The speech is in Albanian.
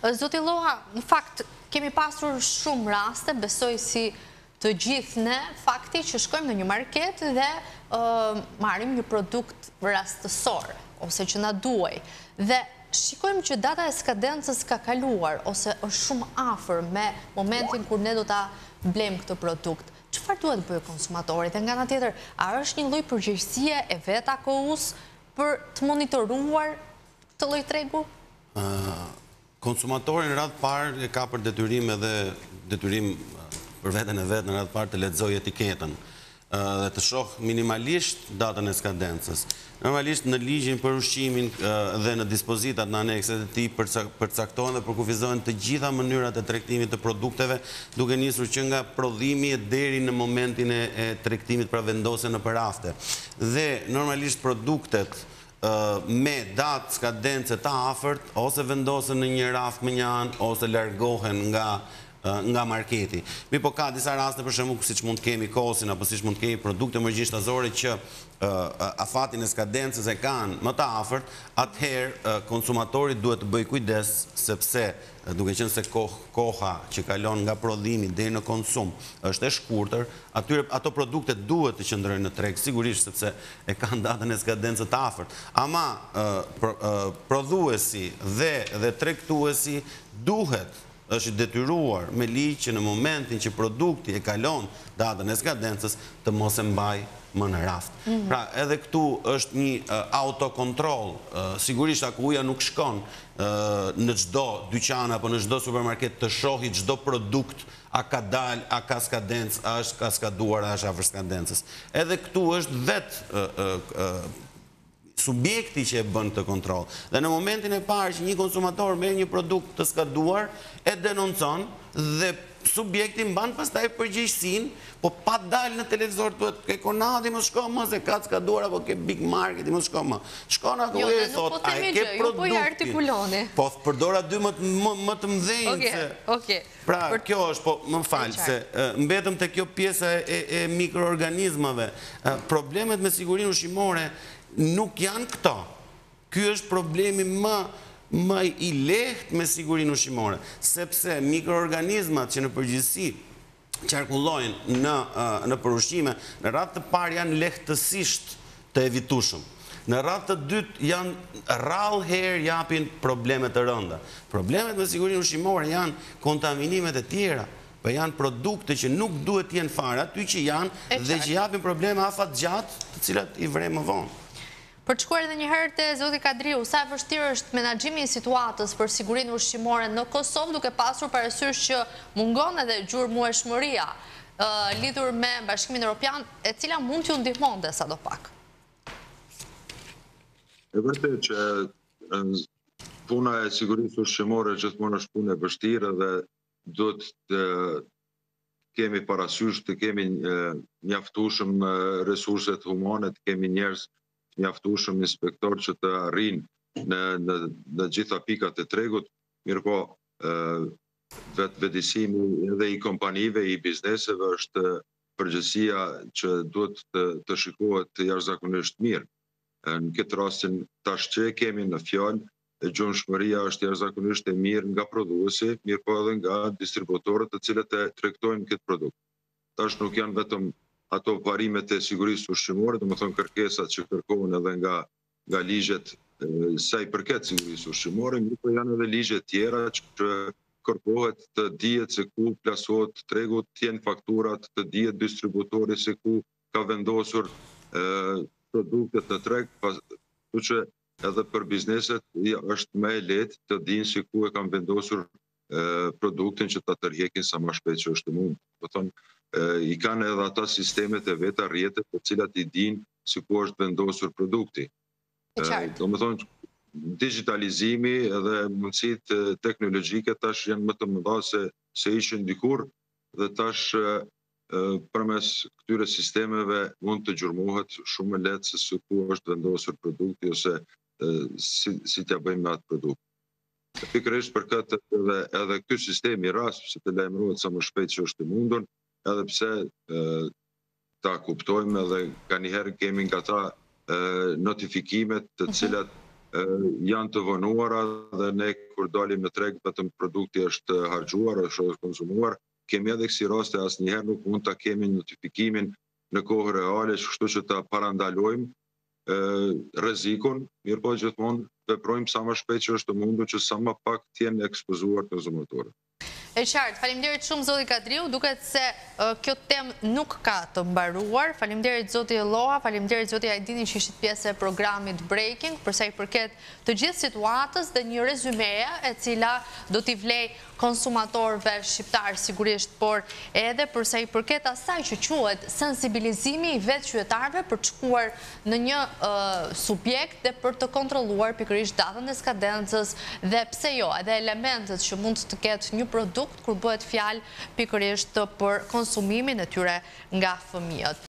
Zoti Loha, në fakt, kemi pasur shumë raste, besoj si të gjithë ne, fakti që shkojmë në një market dhe marim një produkt rastësor, ose që na duaj. Dhe shikojmë që data e skadencës ka kaluar, ose është shumë afër me momentin kur ne do ta blejmë këtë produkt. Çfarë duhet bëjë konsumatorit? E nga ana tjetër, a është një lloj përgjegjësie e vet AKU-s për të monitoruar këtë lloj tregu? Konsumatori në radhë parë e ka për detyrim për veten e vet në radhë parë të lexojë etiketën dhe të shoh minimalisht datën e skadencës. Normalisht në ligjin për ushqimin dhe në dispozitat në anekset e tij përcaktohen dhe përkufizohen të gjitha mënyrat e tregtimit të produkteve, duke nisur që nga prodhimi deri në momentin e tregtimit pra vendosjen në përrafte. Dhe normalisht produktet me datë skadence të afërt ose vendosen në një raft më një anë ose largohen nga marketi. Po ka disa raste për shembull siç mund të kemi kosin apo siç mund të kemi produkte emergjencishtazore që afatin e skadencës e kanë më të afërt, atëherë konsumatori duhet të bëjë kujdes sepse duke qenë se koha që kalon nga prodhimi deri në konsum është e shkurtër, ato produkte duhet të qëndrojnë në treg sigurisht sepse e kanë datën e skadencës të afërt. Ama prodhuesi dhe tregtuesi është detyruar me ligj që në momentin që produkti e kalon datën e skadencës të mos e mbaj më në raft. Pra edhe këtu është një autokontroll. Sigurisht AKU-ja nuk shkon në çdo dyqan apo në çdo supermarket të shohë çdo produkt a ka dal, a ka skadencë, a është kaskaduar, a është afër skadencës. Edhe këtu është vetë subjekti që e bën këtë kontroll. Dhe në momentin e parë që një konsumator merr një produkt të skaduar, e denoncon dhe subjekti mban pastaj përgjegjësinë, po pa dalë në televizor thuhet ke Konadi mos shko më se ka skaduar apo ke Big Market mos shko më. Shkon aty e thot a e ke produktin. Po përdora dy më të mëdhenj se. Okej. Pra kjo është, po më fal se mbetëm te kjo pjesa e mikroorganizmave. Problemet me sigurinë ushqimore nuk janë këto. Ky është problemi më i lehtë me sigurinë ushqimore, sepse mikroorganizmat që në përgjithësi qarkullojnë në ushqime, në radhë të parë janë lehtësisht të evitueshëm. Në radhë të dytë janë rrallë herë japin probleme të rënda. Problemet me sigurinë ushqimore janë kontaminimet e tjera, po janë produkte që nuk duhet të jenë fare aty që janë dhe që japin probleme afatgjatë, të cilat i vren më vonë. Për të shkuar edhe një herë te zoti Kadriu, sa e vështirë është menaxhimi i situatës për sigurinë ushqimore në Kosovë, duke pasur parasysh që mungon edhe gjurmueshmëria lidhur me Bashkimin Evropian, e cila mund t'ju ndihmonte sadopak. E vërtetë që puna e sigurisë ushqimore gjithmonë është punë e vështirë dhe duhet të kemi parasysh të kemi mjaftueshëm resurset humane, të kemi njerëz mjaftueshëm inspektor që të arrijnë në gjitha pikat e tregut, mirëpo vetëdijsimi edhe i kompanive, i bizneseve është përgjegjësia që duhet të shikohet jashtëzakonisht mirë. Në këtë rastin tash që kemi në fjalë, gjunshmëria është jashtëzakonisht e mirë nga prodhuesi, mirëpo edhe nga distributorët të cilët e tregtojnë këtë produkt. Tash nuk janë vetëm ato parimet e sigurisë ushqimore, domethënë kërkesat që kërkohen edhe nga ligjet sa i përket sigurisë ushqimore, mirëpo janë edhe ligje tjera që kërkohet të dihet se ku plasohet tregu, të jenë fakturat, të dihet distributori se ku ka vendosur produktet në treg, kështu që edhe për bizneset është më e lehtë të dinë se ku e kanë vendosur produktin që ta tërheqin sa më shpejt që është mund. Do thonë i kanë edhe ata sistemet e veta rrjetet të cilat i dinë se ku është vendosur produkti. Domethënë digitalizimi edhe mundësitë teknologjike tash janë më të mëdha se ishin dikur dhe tash përmes këtyre sistemeve mund të gjurmohet shumë lehtë se ku është vendosur produkti ose si t'ja bëjmë me atë produkt. Pikërisht për këtë edhe ky sistemi rast se të lajmërohet sa më shpejt që është i mundur, edhe pse ta kuptojmë edhe kanjëherë kemi nga ta notifikimet të cilat janë të vonuara dhe ne kur dalim në treg vetëm produkti është harxhuar, është konsumuar, kemi edhe kësi raste asnjëherë nuk mund ta kemi notifikimin në kohë reale, kështu që ta parandalojmë rrezikun, mirëpo gjithmonë veprojmë sa më shpejt që është mundur që sa më pak të jenë ekspozuar konsumatorët. E qartë, faleminderit shumë zoti Kadriu, duket se kjo temë nuk ka të mbaruar. Faleminderit zoti Lloha, faleminderit zoti Ajdini që ishit pjesë e programit Breaking, përsa i përket të gjithë situatës dhe një rezumeja e cila do t'i vlej konsumatorëve shqiptarë sigurisht, por edhe përsa i përket asaj që quhet sensibilizimi i vetë qytetarëve për të shkuar në një subjekt dhe për të kontrolluar pikërisht datën e skadencës dhe pse jo, edhe elementet që mund të ketë një produkt kur bëhet fjalë pikërisht për konsumimin e tyre nga fëmijët.